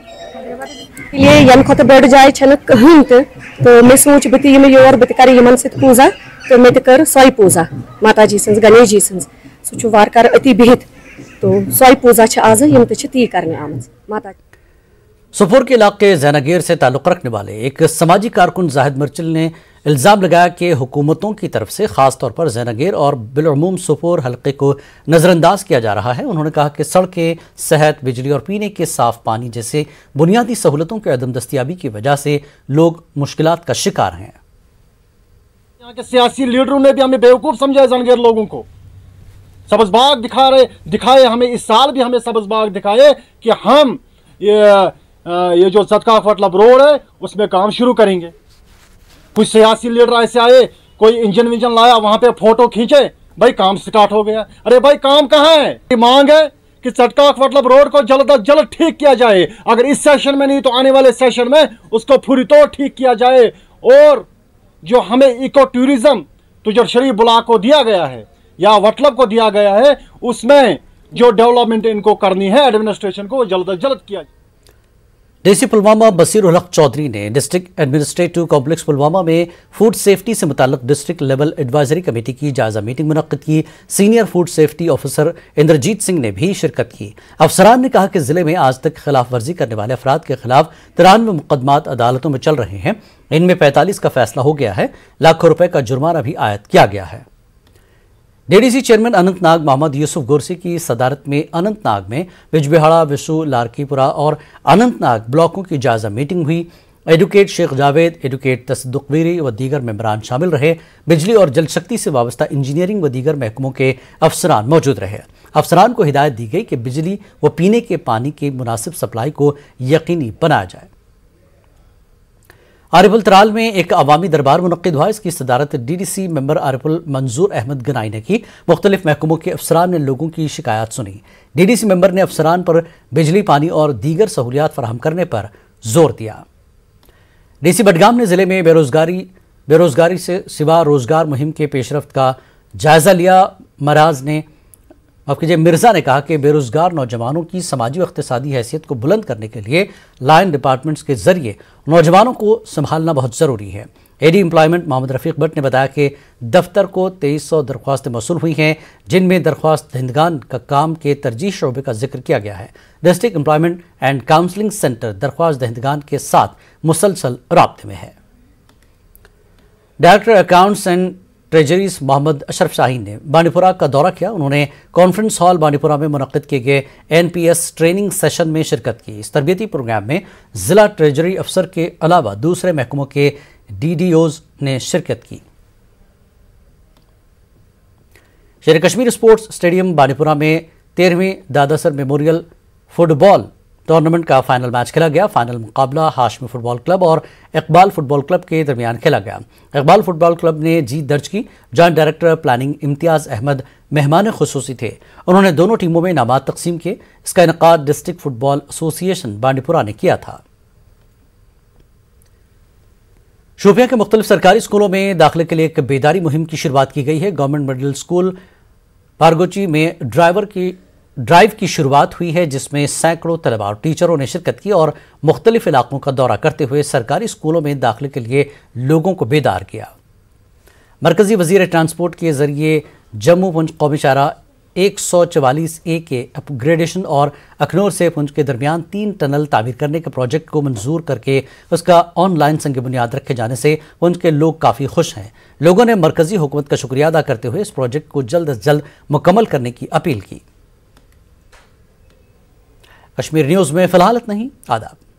Speaker 6: ये यन खत बढ़ जाए छन कहीं तो मैं सोच बती ये योर बत कर यमन से पूजा तो मैं कर सोई पूजा माता जी सन्स गणेश जी सन्स सु वार कर अति बिहित तो सोई पूजा आज यम ती करने आमज माता।
Speaker 1: सोपोर के इलाके जैनागेर से ताल्लुक़ रखने वाले एक समाजी कारकुन जाहिद मिर्चिल ने इल्ज़ाम लगाया कि हुकूमतों की तरफ से ख़ास तौर पर जैनागेर और बिलअमूम सोपोर हल्के को नज़रअंदाज किया जा रहा है। उन्होंने कहा कि सड़कें, सेहत, बिजली और पीने के साफ़ पानी जैसे बुनियादी सहूलतों के अदम दस्तियाबी की वजह से लोग मुश्किलात का शिकार हैं।
Speaker 7: यहाँ के सियासी लीडरों ने भी हमें बेवकूफ़ समझा, जैनागेर लोगों को सब्ज़ बाग दिखा रहे दिखाए हमें इस साल भी हमें सब्ज़ बाग दिखाए कि हम ये ये जो सदका फटलब रोड है उसमें काम शुरू करेंगे। कुछ सियासी लीडर ऐसे आए, कोई इंजन विंजन लाया, वहां पे फोटो खींचे, भाई काम स्टार्ट हो गया। अरे भाई काम कहाँ है? मांग है कि सदका फटलब रोड को जल्द अज जल्द ठीक किया जाए। अगर इस सेशन में नहीं तो आने वाले सेशन में उसको पूरी तौर ठीक किया जाए। और जो हमें eco tourism Tujjar Sharif block को दिया गया है या वटलब को दिया गया है, उसमें जो डेवलपमेंट इनको करनी है एडमिनिस्ट्रेशन को जल्द अज जल्द किया जाए।
Speaker 1: डीसी पुलवामा बसीर उल हक चौधरी ने डिस्ट्रिक्ट एडमिनिस्ट्रेटिव कॉम्प्लेक्स पुलवामा में फूड सेफ्टी से मुताल्लिक डिस्ट्रिक्ट लेवल एडवाइजरी कमेटी की जायजा मीटिंग मुनक्किद की। Senior food safety officer Inderjeet Singh ने भी शिरकत की। अफसरान ने कहा कि जिले में आज तक खिलाफ वर्जी करने वाले अफराद के खिलाफ तिरानवे मुकदमात अदालतों में चल रहे हैं। इनमें पैंतालीस का फैसला हो गया है। लाखों रुपए का जुर्माना भी आयद किया गया है। डीडीसी चेयरमैन अनंतनाग मोहम्मद यूसुफ गोरसी की सदारत में अनंतनाग में बिजबिहाड़ा, विशु, लारकीपुरा और अनंतनाग ब्लॉकों की जायजा मीटिंग हुई। एडवोकेट शेख जावेद, एडवोकेट तसदुक़वीरी व दीगर मेंबरान शामिल रहे। बिजली और जल शक्ति से वाबस्ता इंजीनियरिंग व दीगर महकमों के अफसरान मौजूद रहे। अफसरान को हिदायत दी गई कि बिजली व पीने के पानी की मुनासिब सप्लाई को यकीनी बनाया जाए। आरिफुल तराल में एक अवामी दरबार मुनक्किद हुआ। इसकी सदारत डीडीसी मेंबर आरिफुल मंजूर अहमद गनाई ने की। मुख्तलिफ महकमों के अफसरान ने लोगों की शिकायत सुनी। डीडीसी मेंबर ने अफसरान पर बिजली, पानी और दीगर सहूलियात फराहम करने पर जोर दिया। डीसी बडगाम ने जिले में बेरोजगारी बेरोजगारी से सिवा रोजगार मुहिम के पेशरफ्त का जायजा लिया। मराज ने अब कीजिए मिर्जा ने कहा कि बेरोजगार नौजवानों की समाजी व इक़्तिसादी हैसियत को बुलंद करने के लिए लाइन डिपार्टमेंट्स के जरिए नौजवानों को संभालना बहुत ज़रूरी है। एडी एम्प्लॉयमेंट मोहम्मद रफ़ीक भट्ट ने बताया कि दफ्तर को तेईस सौ दरख्वास्तें मौसूल हुई हैं, जिनमें दरख्वास्त दहिंदगान का काम के तरजीह शोबे का जिक्र किया गया है। District employment and counselling centre दरख्वास्त दहिंदगान के साथ मुसलसल राब्ते में है। Director accounts and treasuries Mohammad Ashraf Shaheen ने बांडीपुरा का दौरा किया। उन्होंने कॉन्फ्रेंस हॉल बांडीपुरा में मुनक्किद किए गए N P S training session में शिरकत की। इस तरबियती प्रोग्राम में जिला ट्रेजरी अफसर के अलावा दूसरे महकमों के डी डी ओज ने शिरकत की। शेर कश्मीर स्पोर्ट्स स्टेडियम बांडीपुरा में तेरहवीं दादासर मेमोरियल फुटबॉल टूर्नामेंट का फाइनल मैच खेला गया। फाइनल मुकाबला हाशमी फुटबॉल क्लब और इकबाल फुटबॉल क्लब के दरमियान खेला गया। इकबाल फुटबॉल क्लब ने जीत दर्ज की। Joint director planning Imtiyaz Ahmad मेहमान खुसूसी थे। उन्होंने दोनों टीमों में इनामात तकसीम किए। इसका इनेकाद डिस्ट्रिक्ट फुटबॉल एसोसिएशन बांडीपुरा ने किया था। शोपियां के मुख्तलिफ सरकारी स्कूलों में दाखिले के लिए एक बेदारी मुहिम की शुरुआत की गई है। गवर्नमेंट मिडिल स्कूल पारगोची में ड्राइवर की ड्राइव की शुरुआत हुई है, जिसमें सैकड़ों तलबा और टीचरों ने शिरकत की और मुख्तलिफ इलाकों का दौरा करते हुए सरकारी स्कूलों में दाखिले के लिए लोगों को बेदार किया। मरकजी वजीर ट्रांसपोर्ट के जरिए जम्मू पुंछ कौमी शाहराह एक सौ चवालीस ए के अपग्रेडेशन और अखनूर से पुंछ के दरमियान तीन टनल तामीर करने के प्रोजेक्ट को मंजूर करके उसका ऑनलाइन संग बुनियाद रखे जाने से पुंछ के लोग काफ़ी खुश हैं। लोगों ने मरकजी हुकूमत का शुक्रिया अदा करते हुए इस प्रोजेक्ट को जल्द अज जल्द मुकम्मल करने की अपील की। कश्मीर न्यूज़ में फिलहाल इतना ही। आदाब।